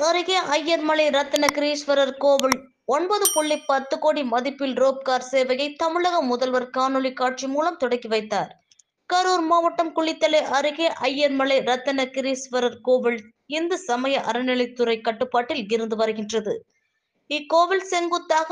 அருகே ஐயர்மலை ரத்தினகிரீஸ்வரர் கோவில் 9.10 கோடி மதிப்பில் ரோப்கார் சேவையை தமிழக முதல்வர் காணொலி காட்சி மூலம் தொடங்கி வைத்தார். கரூர் மாவட்டம் குளித்தலை அருகே ஐயர்மலை ரத்தினகிரீஸ்வரர் கோவில் இந்து சமய அறநிலைத்துறை கட்டுப்பாட்டில் இருந்து வருகின்றது. இக்கோவில் செங்குத்தாக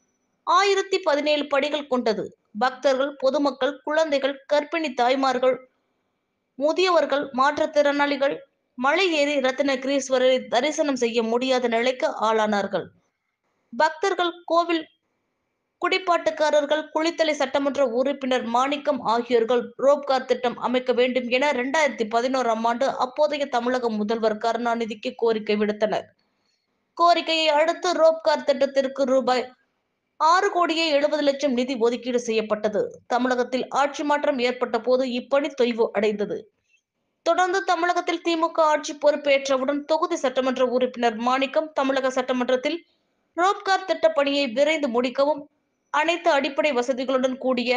1017 படிகள் கொண்டது. பக்தர்கள், பொதுமக்கள், குழந்தைகள், கர்ப்பிணி தாய்மார்கள், முதியவர்கள், மாற்றுத்திறனாளிகள் மலை ஏறி ரத்தினகிரீஸ்வரரை தரிசனம் செய்ய முடியாத நிலைக்கு ஆளானார்கள். பக்தர்கள், கோவில் குடிப்பாட்டுக்காரர்கள், குளித்தலை சட்டமன்ற உறுப்பினர் மாணிக்கம் ஆகியோர்கள் ரோப்கார் திட்டம் அமைக்க வேண்டும் என 2011ஆம் ஆண்டு அப்போதைய தமிழக முதல்வர் கருணாநிதிக்கு கோரிக்கை விடுத்தனர். கோரிக்கையை அடுத்து ரோப்கார் திட்டத்திற்கு ரூபாய் 6,70,00,000 நிதி ஒதுக்கீடு செய்யப்பட்டது. தமிழகத்தில் ஆட்சி மாற்றம் ஏற்பட்ட போது இப்பணி தொய்வு அடைந்தது. தொடர்ந்து தமிழகத்தில் திமுக ஆட்சி பொறுப்பேற்றவுடன் தொகுதி சட்டமன்ற உறுப்பினர் மாணிக்கம் தமிழக சட்டமன்றத்தில் ரோப்கார் திட்ட பணியை விரைந்து முடிக்கவும், அனைத்து அடிப்படை வசதிகளுடன் கூடிய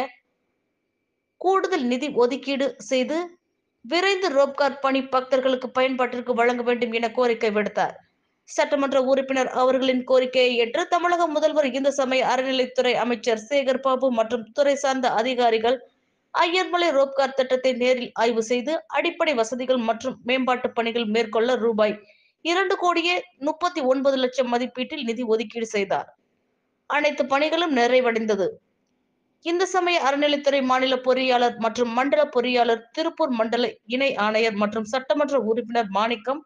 கூடுதல் நிதி ஒதுக்கீடு செய்து விரைந்து ரோப்கார் பணி பக்தர்களுக்கு பயன்பாட்டிற்கு வழங்க வேண்டும் என கோரிக்கை விடுத்தார். சட்டமன்ற உறுப்பினர் அவர்களின் கோரிக்கையை ஏற்று தமிழக முதல்வர் இந்து சமய அறநிலைத்துறை அமைச்சர் சேகர் பாபு மற்றும் துறை சார்ந்த அதிகாரிகள் ஐயர்மலை ரோப்கார் திட்டத்தை நேரில் ஆய்வு செய்து அடிப்படை வசதிகள் மற்றும் மேம்பாட்டு பணிகள் மேற்கொள்ள ரூபாய் 2,39,00,000 மதிப்பீட்டில் நிதி ஒதுக்கீடு செய்தார். அனைத்து பணிகளும் நிறைவடைந்தது. இந்து சமய அறநிலைத்துறை மாநில பொறியாளர் மற்றும் மண்டல பொறியாளர், திருப்பூர் மண்டல இணை ஆணையர் மற்றும் சட்டமன்ற உறுப்பினர் மாணிக்கம்,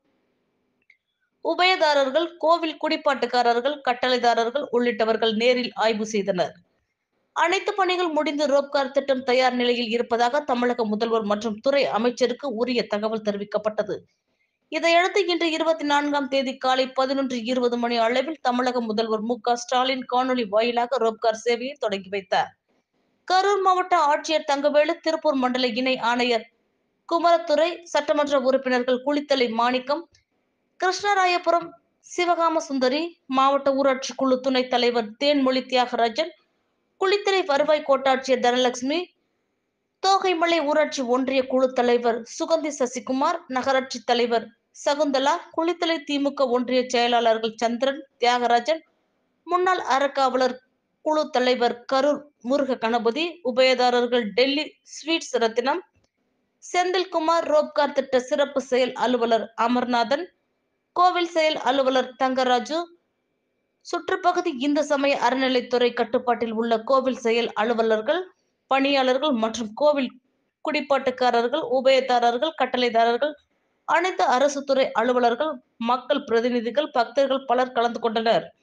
உபயதாரர்கள், கோவில் குடிப்பாட்டுக்காரர்கள், கட்டளைதாரர்கள் உள்ளிட்டவர்கள் நேரில் ஆய்வு செய்தனர். அனைத்து பணிகள் முடிந்து ரோப்கார் திட்டம் தயார் நிலையில் இருப்பதாக தமிழக முதல்வர் மற்றும் துறை அமைச்சருக்கு உரிய தகவல் தெரிவிக்கப்பட்டது. இதையடுத்து இன்று 24ஆம் தேதி காலை 11:20 மணி அளவில் தமிழக முதல்வர் மு.க.ஸ்டாலின் காணொலி வாயிலாக ரோப்கார் சேவையை தொடங்கி வைத்தார். கரூர் மாவட்ட ஆட்சியர் தங்கவேலு, திருப்பூர் மண்டல இணை ஆணையர் குமரத்துரை, சட்டமன்ற உறுப்பினர்கள் குளித்தலை மாணிக்கம், கிருஷ்ணராயபுரம் சிவகாமசுந்தரி, மாவட்ட ஊராட்சி குழு துணைத் தலைவர் தேன்மொழி தியாகராஜன், குளித்தலை வருவாய் கோட்டாட்சியர் தனலட்சுமி, தோகைமலை ஊராட்சி ஒன்றிய குழு தலைவர் சுகந்தி சசிகுமார், நகராட்சி தலைவர் சகுந்தலா, குளித்தலை திமுக ஒன்றிய செயலாளர்கள் சந்திரன், தியாகராஜன், முன்னாள் அறக்காவலர் குழு தலைவர் கரூர் முருக கணபதி, உபயதாரர்கள் டெல்லி ஸ்வீட்ஸ் ரத்தினம், செந்தில்குமார், ரோப்கார் திட்ட சிறப்பு செயல் அலுவலர் அமர்நாதன், கோவில் செயல் அலுவலர் தங்கராஜு, சுற்றுப்பகுதி இந்து சமய அறநிலைத்துறை கட்டுப்பாட்டில் உள்ள கோவில் செயல் அலுவலர்கள், பணியாளர்கள் மற்றும் கோவில் குடிப்பாட்டுக்காரர்கள், உபயதாரர்கள், கட்டளைதாரர்கள், அனைத்து அரசு துறை அலுவலர்கள், மக்கள் பிரதிநிதிகள், பக்தர்கள் பலர் கலந்து கொண்டனர்.